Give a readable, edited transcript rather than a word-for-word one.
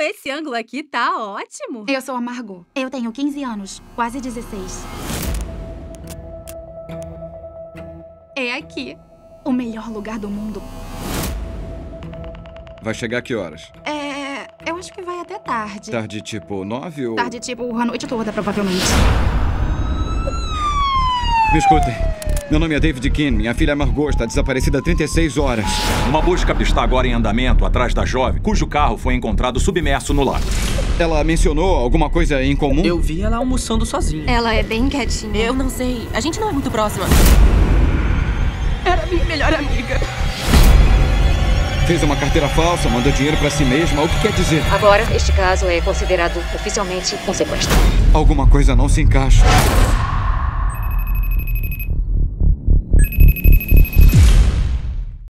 esse ângulo aqui tá ótimo. Eu sou a Margot. Eu tenho 15 anos, quase 16. É aqui. O melhor lugar do mundo. Vai chegar a que horas? Eu acho que vai até tarde. Tarde tipo 9 ou... Tarde tipo a noite toda, provavelmente. Me escutem. Meu nome é David Keane. Minha filha Margot está desaparecida há 36 horas. Uma busca está agora em andamento atrás da jovem, cujo carro foi encontrado submerso no lago. Ela mencionou alguma coisa em comum? Eu vi ela almoçando sozinha. Ela é bem quietinha. Eu não sei. A gente não é muito próxima. Era minha melhor amiga. Fez uma carteira falsa, mandou dinheiro pra si mesma. O que quer dizer? Agora, este caso é considerado oficialmente um sequestro. Alguma coisa não se encaixa.